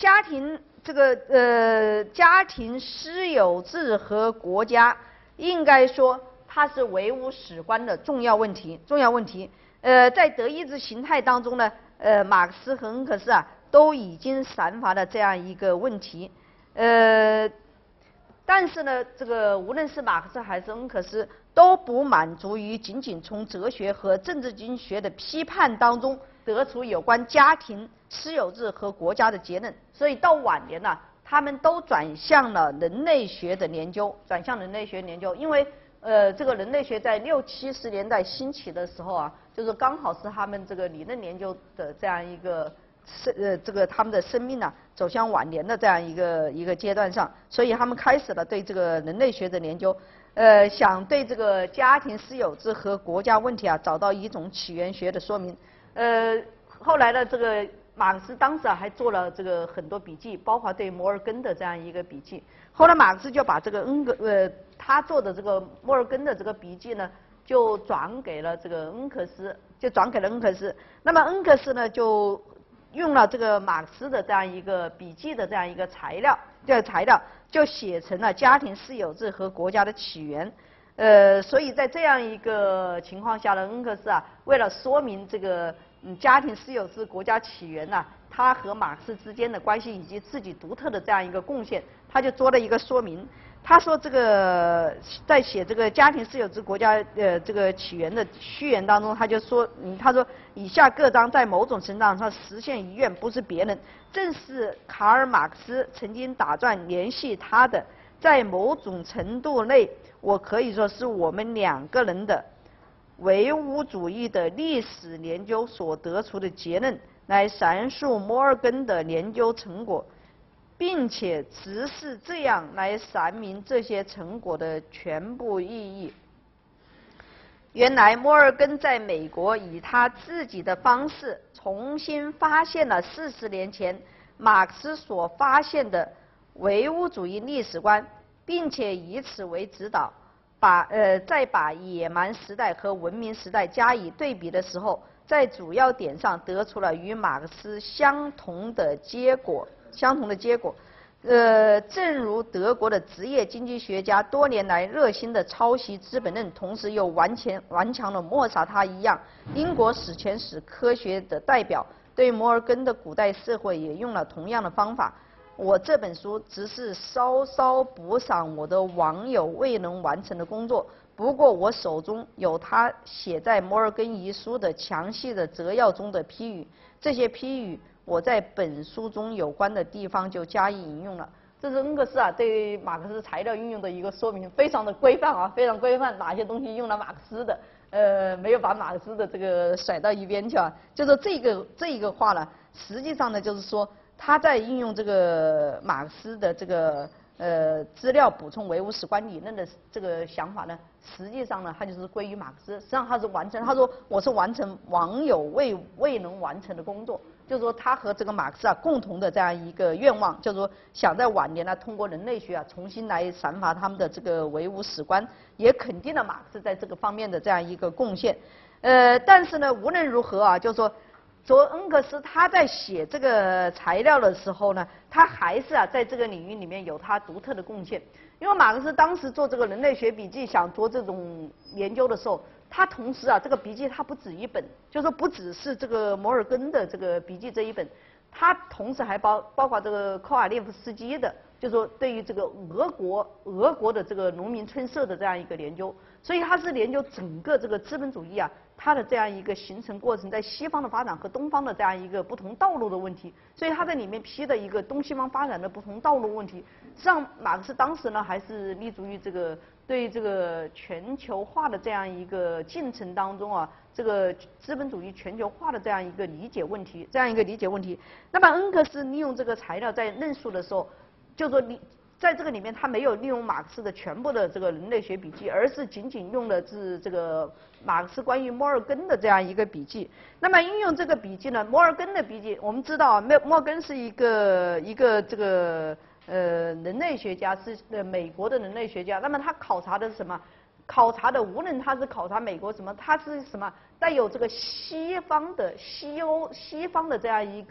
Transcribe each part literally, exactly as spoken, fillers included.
家庭这个呃家庭私有制和国家，应该说它是唯物史观的重要问题，重要问题。呃，在德意志形态当中呢，呃，马克思和恩格斯啊都已经阐发了这样一个问题。呃，但是呢，这个无论是马克思还是恩格斯，都不满足于仅仅从哲学和政治经济学的批判当中得出有关家庭、私有制和国家的结论。所以到晚年呢、啊，他们都转向了人类学的研究，转向人类学研究，因为呃，这个人类学在六七十年代兴起的时候啊，就是刚好是他们这个理论研究的这样一个生呃这个他们的生命啊走向晚年的这样一个一个阶段上，所以他们开始了对这个人类学的研究，呃，想对这个家庭私有制和国家问题啊找到一种起源学的说明。呃，后来呢，这个马克思当时啊还做了这个很多笔记，包括对摩尔根的这样一个笔记。后来马克思就把这个恩格呃他做的这个摩尔根的这个笔记呢，就转给了这个恩格斯，就转给了恩格斯。那么恩格斯呢，就用了这个马克思的这样一个笔记的这样一个材料，这个材料就写成了家庭私有制和国家的起源。呃，所以在这样一个情况下呢，恩格斯啊，为了说明这个嗯家庭私有制国家起源呢、啊，他和马克思之间的关系以及自己独特的这样一个贡献，他就做了一个说明。他说这个在写这个家庭私有制国家呃这个起源的序言当中，他就说，嗯，他说以下各章在某种程度上实现遗愿不是别人，正是卡尔马克思曾经打算联系他的，在某种程度内，我可以说是我们两个人的唯物主义的历史研究所得出的结论，来阐述摩尔根的研究成果，并且只是这样来阐明这些成果的全部意义。原来摩尔根在美国以他自己的方式重新发现了四十年前马克思所发现的唯物主义历史观，并且以此为指导，把呃再把野蛮时代和文明时代加以对比的时候，在主要点上得出了与马克思相同的结果。相同的结果，呃，正如德国的职业经济学家多年来热心的抄袭《资本论》，同时又完全顽强的抹杀它一样，英国史前史科学的代表对摩尔根的古代社会也用了同样的方法。我这本书只是稍稍补上我的网友未能完成的工作，不过我手中有他写在摩尔根遗书的详细的摘要中的批语，这些批语我在本书中有关的地方就加以引用了。这是恩格斯啊对马克思材料运用的一个说明，非常的规范啊，非常规范，哪些东西用了马克思的，呃，没有把马克思的这个甩到一边去啊。就说这个这一个话呢，实际上呢就是说他在运用这个马克思的这个呃资料补充唯物史观理论的这个想法呢，实际上呢他就是归于马克思，实际上他是完成，他说我是完成网友未未能完成的工作。就是说，他和这个马克思啊共同的这样一个愿望，就是说，想在晚年呢，通过人类学啊，重新来阐发他们的这个唯物史观，也肯定了马克思在这个方面的这样一个贡献。呃，但是呢，无论如何啊，就是说，说恩格斯他在写这个材料的时候呢，他还是啊在这个领域里面有他独特的贡献。因为马克思当时做这个人类学笔记，想做这种研究的时候，他同时啊，这个笔记他不止一本，就是说不只是这个摩尔根的这个笔记这一本，他同时还包包括这个科瓦列夫斯基的，就是说对于这个俄国俄国的这个农民村社的这样一个研究，所以他是研究整个这个资本主义啊，它的这样一个形成过程，在西方的发展和东方的这样一个不同道路的问题，所以他在里面批的一个东西方发展的不同道路问题。实际上，马克思当时呢还是立足于这个对这个全球化的这样一个进程当中啊，这个资本主义全球化的这样一个理解问题，这样一个理解问题。那么恩格斯利用这个材料在论述的时候，就说你在这个里面他没有利用马克思的全部的这个人类学笔记，而是仅仅用的是这个马克思关于摩尔根的这样一个笔记。那么运用这个笔记呢，摩尔根的笔记，我们知道啊，摩摩尔根是一个一个这个。呃，人类学家是呃美国的人类学家，那么他考察的是什么？考察的无论他是考察美国什么，他是什么带有这个西方的西欧西方的这样一个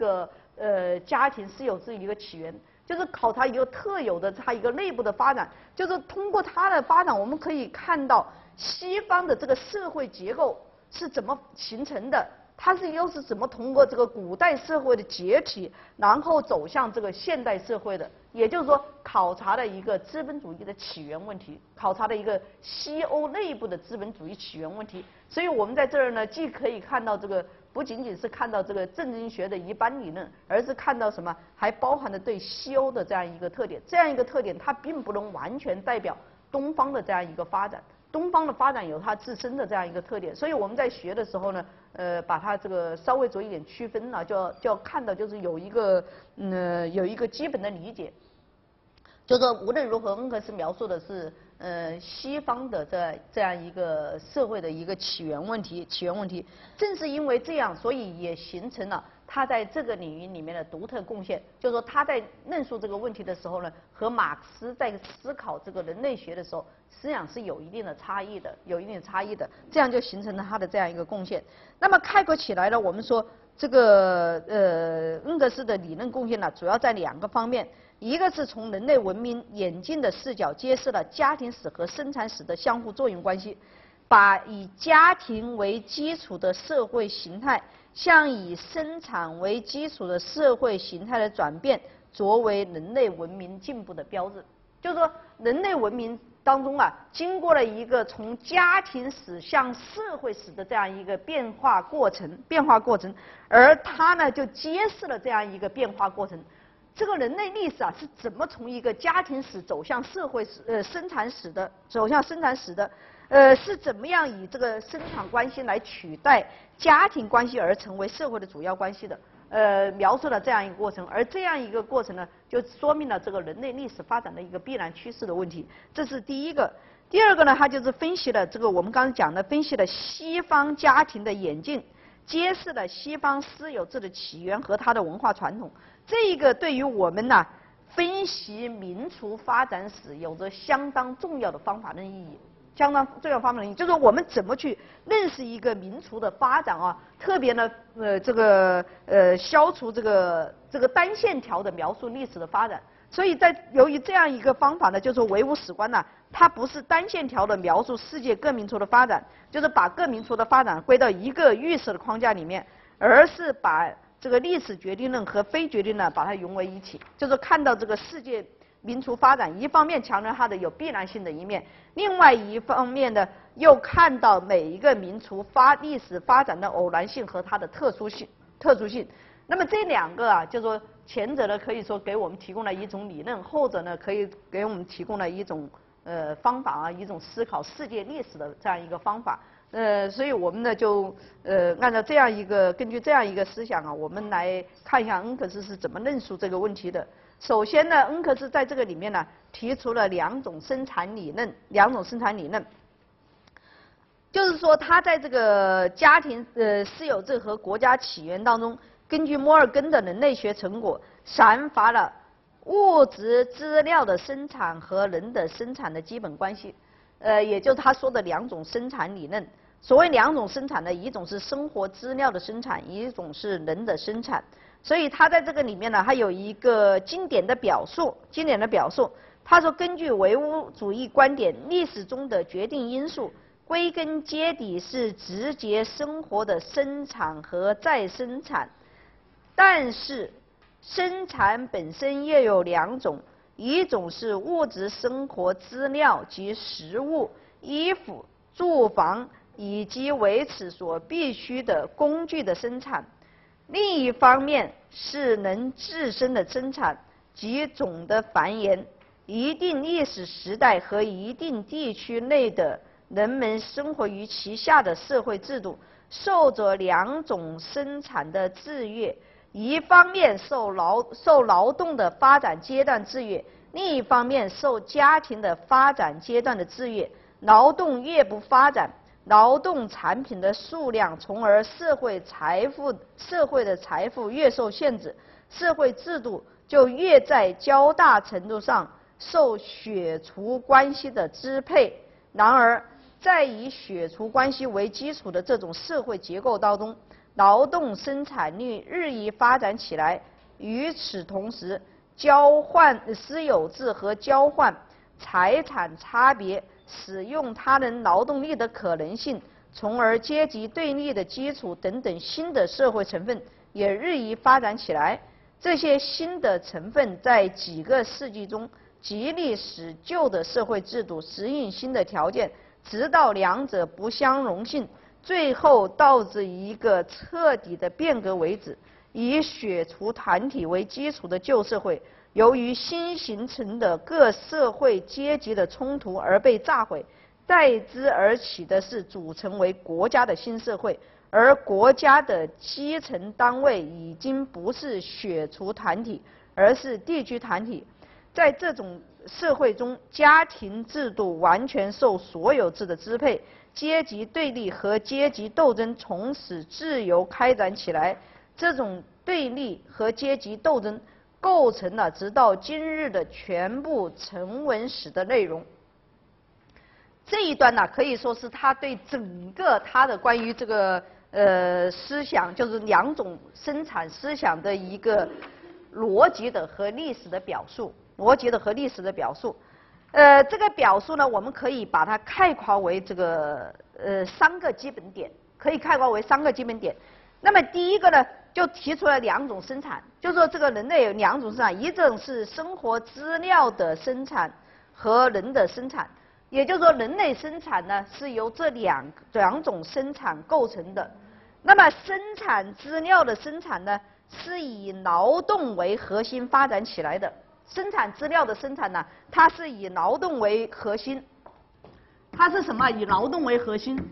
呃家庭私有制一个起源，就是考察一个特有的它一个内部的发展，就是通过它的发展，我们可以看到西方的这个社会结构是怎么形成的。它是又是怎么通过这个古代社会的解体，然后走向这个现代社会的？也就是说，考察了一个资本主义的起源问题，考察了一个西欧内部的资本主义起源问题。所以我们在这儿呢，既可以看到这个，不仅仅是看到这个政经学的一般理论，而是看到什么，还包含了对西欧的这样一个特点。这样一个特点，它并不能完全代表东方的这样一个发展。东方的发展有它自身的这样一个特点，所以我们在学的时候呢，呃，把它这个稍微做一点区分呢，就要就要看到就是有一个嗯有一个基本的理解，就说无论如何，恩格斯描述的是呃西方的这这样一个社会的一个起源问题，起源问题，正是因为这样，所以也形成了他在这个领域里面的独特贡献。就是说他在论述这个问题的时候呢，和马克思在思考这个人类学的时候，实际上是有一定的差异的，有一定的差异的，这样就形成了他的这样一个贡献。那么概括起来呢，我们说这个呃恩格斯的理论贡献呢，主要在两个方面，一个是从人类文明演进的视角揭示了家庭史和生产史的相互作用关系，把以家庭为基础的社会形态向以生产为基础的社会形态的转变作为人类文明进步的标志。就是说，人类文明当中啊，经过了一个从家庭史向社会史的这样一个变化过程，变化过程，而它呢就揭示了这样一个变化过程。这个人类历史啊是怎么从一个家庭史走向社会史呃生产史的，走向生产史的，呃是怎么样以这个生产关系来取代家庭关系而成为社会的主要关系的。呃，描述了这样一个过程，而这样一个过程呢，就说明了这个人类历史发展的一个必然趋势的问题，这是第一个。第二个呢，它就是分析了这个我们刚才讲的，分析了西方家庭的演进，揭示了西方私有制的起源和它的文化传统。这一个对于我们呢分析民族发展史有着相当重要的方法论意义。相当重要方面的意义，就是我们怎么去认识一个民族的发展啊，特别呢，呃，这个呃，消除这个这个单线条的描述历史的发展。所以在由于这样一个方法呢，就是唯物史观呢，它不是单线条的描述世界各民族的发展，就是把各民族的发展归到一个预设的框架里面，而是把这个历史决定论和非决定论把它融为一体，就是看到这个世界民族发展，一方面强调它的有必然性的一面，另外一方面呢，又看到每一个民族发历史发展的偶然性和它的特殊性。特殊性。那么这两个啊，就说前者呢，可以说给我们提供了一种理论，后者呢，可以给我们提供了一种呃方法啊，一种思考世界历史的这样一个方法。呃，所以我们呢就呃按照这样一个根据这样一个思想啊，我们来看一下恩格斯是怎么论述这个问题的。首先呢，恩格斯在这个里面呢提出了两种生产理论，两种生产理论，就是说他在这个家庭呃私有制和国家起源当中，根据摩尔根的人类学成果，阐发了物质资料的生产和人的生产的基本关系，呃，也就是他说的两种生产理论。所谓两种生产呢，一种是生活资料的生产，一种是人的生产。所以他在这个里面呢，还有一个经典的表述，经典的表述，他说，根据唯物主义观点，历史中的决定因素，归根结底是直接生活的生产和再生产，但是生产本身又有两种，一种是物质生活资料及食物、衣服、住房以及为此所必须的工具的生产，另一方面是能自身的生产及种的繁衍，一定历史时代和一定地区内的人们生活于其下的社会制度，受着两种生产的制约，一方面受劳受劳动的发展阶段制约，另一方面受家庭的发展阶段的制约。劳动越不发展，劳动产品的数量，从而社会财富社会的财富越受限制，社会制度就越在较大程度上受血族关系的支配。然而，在以血族关系为基础的这种社会结构当中，劳动生产率日益发展起来， 与此同时，交换私有制和交换财产差别、使用他人劳动力的可能性，从而阶级对立的基础等等新的社会成分也日益发展起来。这些新的成分在几个世纪中极力使旧的社会制度适应新的条件，直到两者不相容性，最后导致一个彻底的变革为止。以血除团体为基础的旧社会，由于新形成的各社会阶级的冲突而被炸毁，代之而起的是组成为国家的新社会，而国家的基层单位已经不是血除团体，而是地区团体。在这种社会中，家庭制度完全受所有制的支配，阶级对立和阶级斗争从此自由开展起来。这种对立和阶级斗争构成了直到今日的全部成文史的内容。这一段呢，可以说是他对整个他的关于这个呃思想，就是两种生产思想的一个逻辑的和历史的表述，逻辑的和历史的表述。呃，这个表述呢，我们可以把它概括为这个呃三个基本点，可以概括为三个基本点。那么第一个呢，就提出了两种生产，就是说这个人类有两种生产，一种是生活资料的生产和人的生产，也就是说人类生产呢是由这两两种生产构成的。那么生产资料的生产呢，是以劳动为核心发展起来的。生产资料的生产呢，它是以劳动为核心，它是什么？以劳动为核心。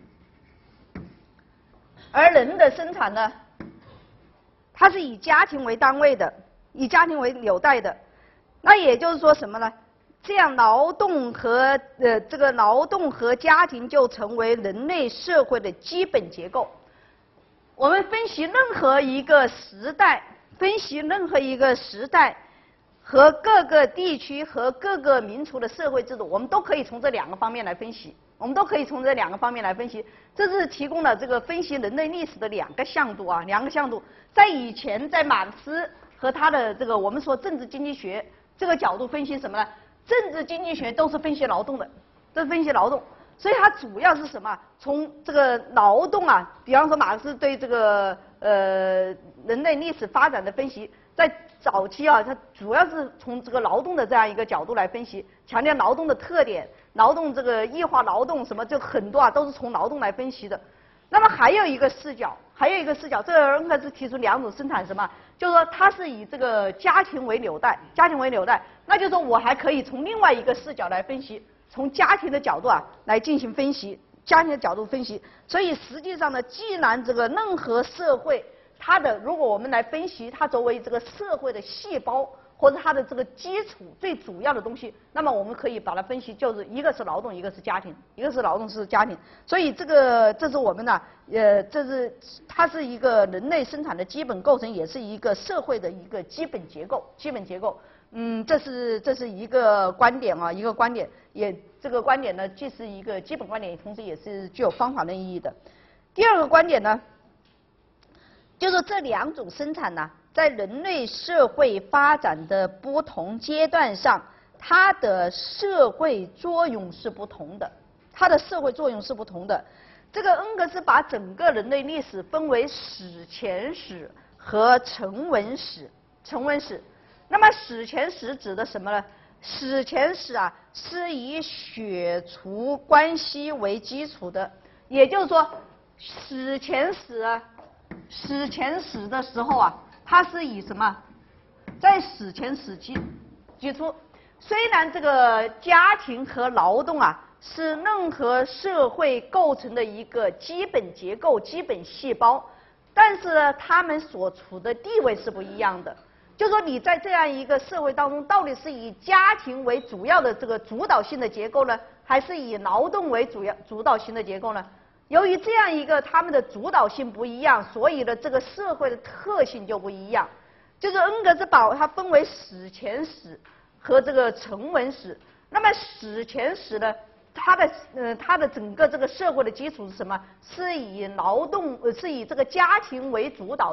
而人的生产呢，它是以家庭为单位的，以家庭为纽带的。那也就是说什么呢？这样劳动和呃这个劳动和家庭就成为人类社会的基本结构。我们分析任何一个时代，分析任何一个时代和各个地区和各个民族的社会制度，我们都可以从这两个方面来分析。我们都可以从这两个方面来分析，这是提供了这个分析人类历史的两个向度啊，两个向度。在以前，在马克思和他的这个我们说政治经济学这个角度分析什么呢？政治经济学都是分析劳动的，都是分析劳动，所以它主要是什么？从这个劳动啊，比方说马克思对这个呃人类历史发展的分析，在早期啊，它主要是从这个劳动的这样一个角度来分析，强调劳动的特点。劳动这个异化劳动什么，就很多啊，都是从劳动来分析的。那么还有一个视角，还有一个视角，这个恩格斯提出两种生产什么，就是说它是以这个家庭为纽带，家庭为纽带，那就是说我还可以从另外一个视角来分析，从家庭的角度啊来进行分析，家庭的角度分析。所以实际上呢，既然这个任何社会，它的如果我们来分析它作为这个社会的细胞，或者它的这个基础最主要的东西，那么我们可以把它分析，就是一个是劳动，一个是家庭，一个是劳动是家庭。所以这个这是我们呢，呃，这是它是一个人类生产的基本构成，也是一个社会的一个基本结构，基本结构。嗯，这是这是一个观点啊，一个观点，也这个观点呢，既是一个基本观点，同时也是具有方法论意义的。第二个观点呢，就是这两种生产呢，在人类社会发展的不同阶段上，它的社会作用是不同的，它的社会作用是不同的。这个恩格斯把整个人类历史分为史前史和成文史，成文史。那么史前史指的什么呢？史前史啊，是以血除关系为基础的，也就是说，史前史啊，史前史的时候啊，它是以什么？在史前史基基础，虽然这个家庭和劳动啊是任何社会构成的一个基本结构、基本细胞，但是呢，他们所处的地位是不一样的。就说你在这样一个社会当中，到底是以家庭为主要的这个主导性的结构呢，还是以劳动为主要主导性的结构呢？由于这样一个他们的主导性不一样，所以呢，这个社会的特性就不一样。就是恩格斯把它分为史前史和这个成文史。那么史前史呢，它的呃它的整个这个社会的基础是什么？是以劳动呃是以这个家庭为主导的。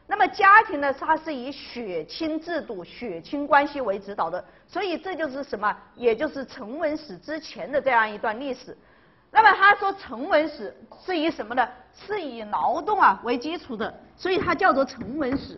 那么家庭呢，它是以血亲制度、血亲关系为指导的，所以这就是什么？也就是成文史之前的这样一段历史。那么他说成文史是以什么呢？是以劳动啊为基础的，所以它叫做成文史。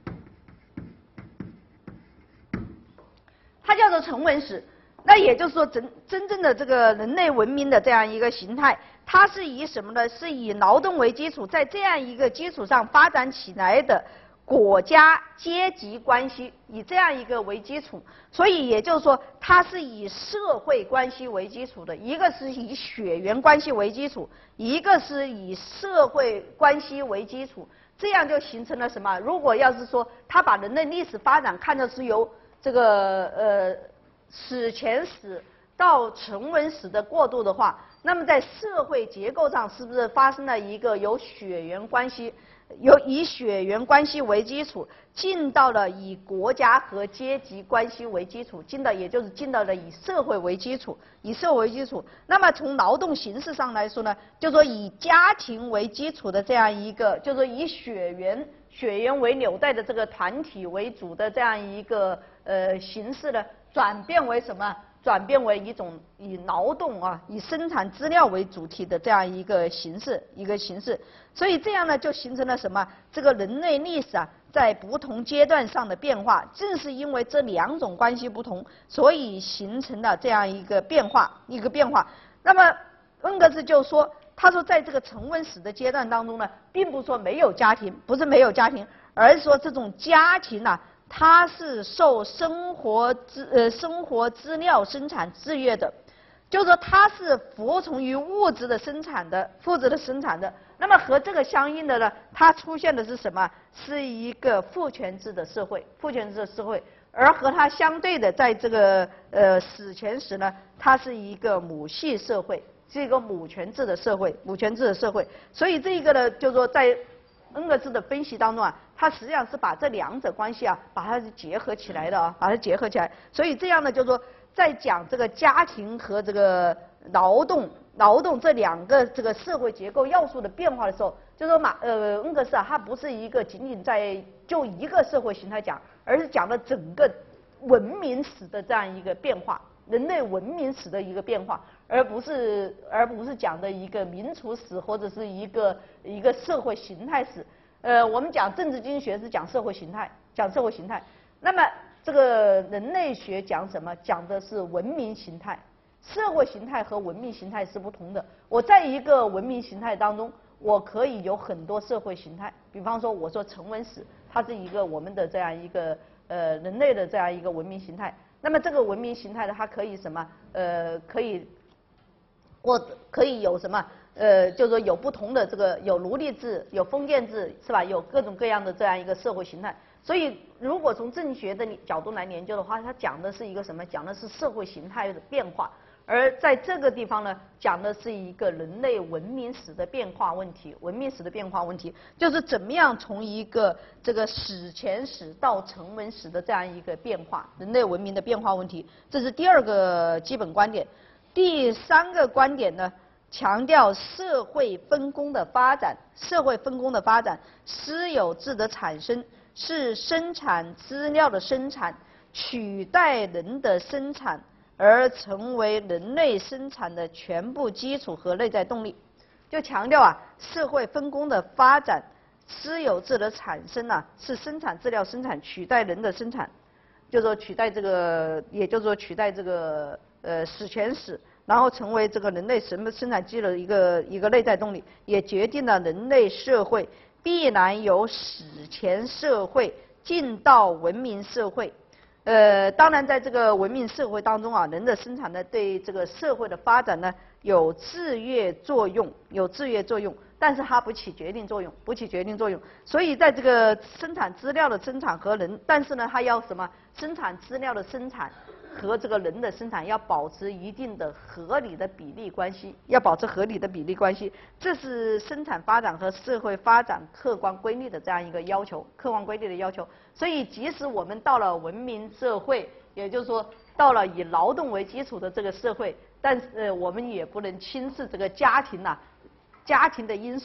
它叫做成文史。那也就是说真真正的这个人类文明的这样一个形态，它是以什么呢？是以劳动为基础，在这样一个基础上发展起来的国家阶级关系，以这样一个为基础。所以也就是说，它是以社会关系为基础的，一个是以血缘关系为基础，一个是以社会关系为基础，这样就形成了什么？如果要是说他把人类历史发展看作是由这个呃。史前史到成文史的过渡的话，那么在社会结构上是不是发生了一个由血缘关系，由以血缘关系为基础，进到了以国家和阶级关系为基础，进到也就是进到了以社会为基础，以社会为基础。那么从劳动形式上来说呢，就说以家庭为基础的这样一个，就说以血缘血缘为纽带的这个团体为主的这样一个呃形式呢。转变为什么？转变为一种以劳动啊、以生产资料为主体的这样一个形式，一个形式。所以这样呢，就形成了什么？这个人类历史啊，在不同阶段上的变化，正是因为这两种关系不同，所以形成了这样一个变化，一个变化。那么恩格斯就说，他说在这个成文史的阶段当中呢，并不是说没有家庭，不是没有家庭，而是说这种家庭啊。它是受生活资呃生活资料生产制约的，就是说它是服从于物质的生产的，物质的生产的。那么和这个相应的呢，它出现的是什么？是一个父权制的社会，父权制的社会。而和它相对的，在这个呃史前史呢，它是一个母系社会，是一个母权制的社会，母权制的社会。所以这个呢，就是说在恩格斯的分析当中啊，他实际上是把这两者关系啊，把它结合起来的啊，把它结合起来。所以这样呢，就是说，在讲这个家庭和这个劳动、劳动这两个这个社会结构要素的变化的时候，就说马呃恩格斯啊，他不是一个仅仅在就一个社会形态讲，而是讲了整个文明史的这样一个变化，人类文明史的一个变化。而不是而不是讲的一个民族史或者是一个一个社会形态史。呃，我们讲政治经济学是讲社会形态，讲社会形态。那么这个人类学讲什么？讲的是文明形态。社会形态和文明形态是不同的。我在一个文明形态当中，我可以有很多社会形态。比方说，我说成文史，它是一个我们的这样一个呃人类的这样一个文明形态。那么这个文明形态呢，它可以什么？呃，可以。我可以有什么？呃，就是说有不同的这个有奴隶制，有封建制，是吧？有各种各样的这样一个社会形态。所以，如果从政治学的角度来研究的话，它讲的是一个什么？讲的是社会形态的变化。而在这个地方呢，讲的是一个人类文明史的变化问题，文明史的变化问题，就是怎么样从一个这个史前史到成文史的这样一个变化，人类文明的变化问题，这是第二个基本观点。第三个观点呢，强调社会分工的发展，社会分工的发展，私有制的产生是生产资料的生产取代人的生产，而成为人类生产的全部基础和内在动力。就强调啊，社会分工的发展，私有制的产生啊，是生产资料生产取代人的生产，就是说取代这个，也就是说取代这个。呃，史前史，然后成为这个人类生生产机的一个一个内在动力，也决定了人类社会必然由史前社会进到文明社会。呃，当然，在这个文明社会当中啊，人的生产呢，对这个社会的发展呢有制约作用，有制约作用，但是它不起决定作用，不起决定作用。所以，在这个生产资料的生产和人，但是呢，它要什么？生产资料的生产。和这个人的生产要保持一定的合理的比例关系，要保持合理的比例关系，这是生产发展和社会发展客观规律的这样一个要求，客观规律的要求。所以，即使我们到了文明社会，也就是说到了以劳动为基础的这个社会，但是、呃、我们也不能轻视这个家庭呐、啊，家庭的因素。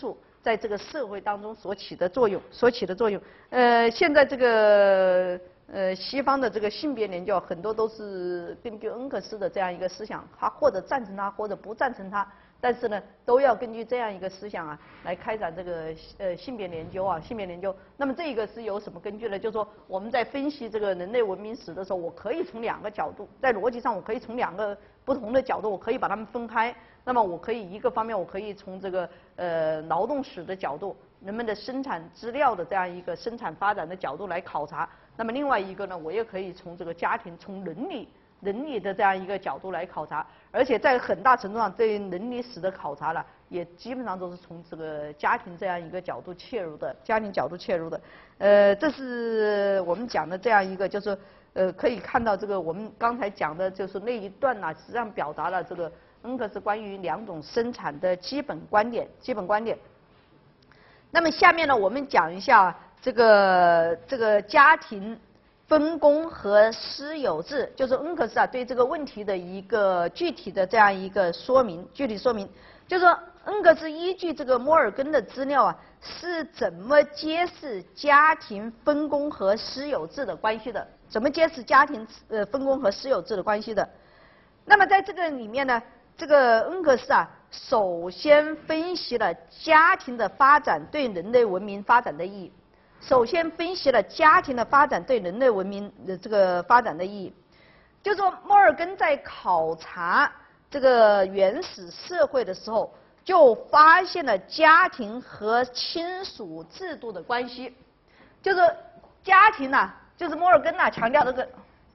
在这个社会当中所起的作用，所起的作用。呃，现在这个呃西方的这个性别研究很多都是根据恩格斯的这样一个思想，他或者赞成他，或者不赞成他，但是呢，都要根据这样一个思想啊来开展这个呃性别研究啊，性别研究。那么这个是有什么根据呢？就是说我们在分析这个人类文明史的时候，我可以从两个角度，在逻辑上我可以从两个不同的角度，我可以把它们分开。那么我可以一个方面，我可以从这个呃劳动史的角度，人们的生产资料的这样一个生产发展的角度来考察。那么另外一个呢，我也可以从这个家庭、从伦理、伦理的这样一个角度来考察。而且在很大程度上，对伦理史的考察呢，也基本上都是从这个家庭这样一个角度切入的，家庭角度切入的。呃，这是我们讲的这样一个，就是呃可以看到这个我们刚才讲的就是那一段呢、啊，实际上表达了这个。恩格斯关于两种生产的基本观点，基本观点。那么下面呢，我们讲一下这个这个家庭分工和私有制，就是恩格斯啊对这个问题的一个具体的这样一个说明，具体说明，就是说恩格斯依据这个摩尔根的资料啊，是怎么揭示家庭分工和私有制的关系的？怎么揭示家庭呃分工和私有制的关系的？那么在这个里面呢？这个恩格斯啊，首先分析了家庭的发展对人类文明发展的意义。首先分析了家庭的发展对人类文明的这个发展的意义。就说摩尔根在考察这个原始社会的时候，就发现了家庭和亲属制度的关系。就是家庭呐、啊，就是摩尔根呐、啊、强调这个。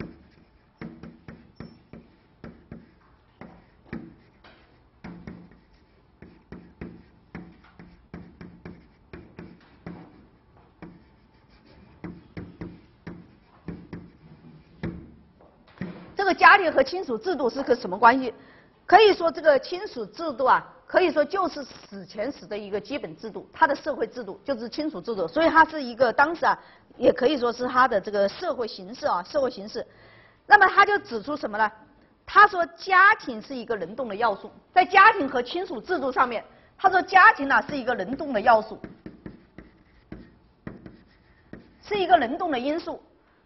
这个家庭和亲属制度是个什么关系？可以说，这个亲属制度啊，可以说就是史前史的一个基本制度，它的社会制度就是亲属制度，所以它是一个当时啊，也可以说是它的这个社会形式啊，社会形式。那么他就指出什么呢？他说家庭是一个能动的要素，在家庭和亲属制度上面，他说家庭呢、啊、是一个能动的要素，是一个能动的因素。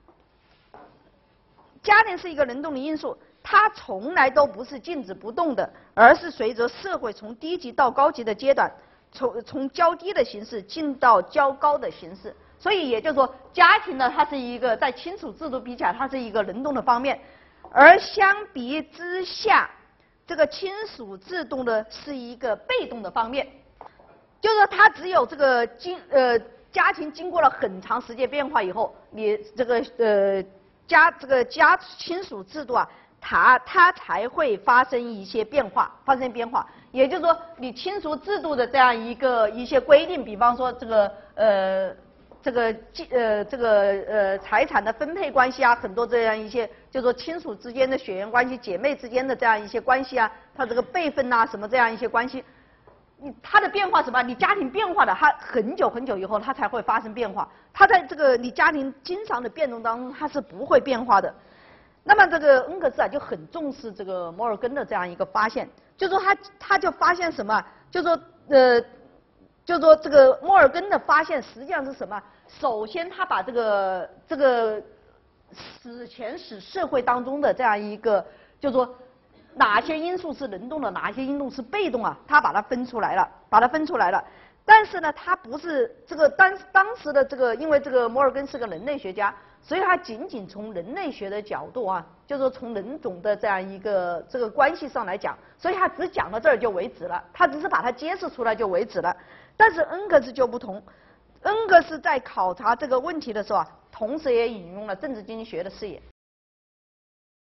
家庭是一个能动的因素，它从来都不是静止不动的，而是随着社会从低级到高级的阶段，从从较低的形式进到较高的形式。所以也就是说，家庭呢，它是一个在亲属制度比起来，它是一个能动的方面，而相比之下，这个亲属制度呢是一个被动的方面，就是说它只有这个经呃家庭经过了很长时间变化以后，你这个呃。家这个家亲属制度啊，它它才会发生一些变化，发生变化。也就是说，你亲属制度的这样一个一些规定，比方说这个呃这个呃这个呃财产的分配关系啊，很多这样一些，就是说亲属之间的血缘关系、姐妹之间的这样一些关系啊，它这个辈分呐、啊、什么这样一些关系。你它的变化什么？你家庭变化的，它很久很久以后，它才会发生变化。它在这个你家庭经常的变动当中，它是不会变化的。那么这个恩格斯啊就很重视这个摩尔根的这样一个发现，就说他他就发现什么？就说呃，就说这个摩尔根的发现实际上是什么？首先他把这个这个史前史社会当中的这样一个，就说。哪些因素是能动的，哪些因素是被动啊？他把它分出来了，把它分出来了。但是呢，他不是这个当当时的这个，因为这个摩尔根是个人类学家，所以他仅仅从人类学的角度啊，就是说从人种的这样一个这个关系上来讲，所以他只讲到这儿就为止了，他只是把它揭示出来就为止了。但是恩格斯就不同，恩格斯在考察这个问题的时候啊，同时也引用了政治经济学的视野。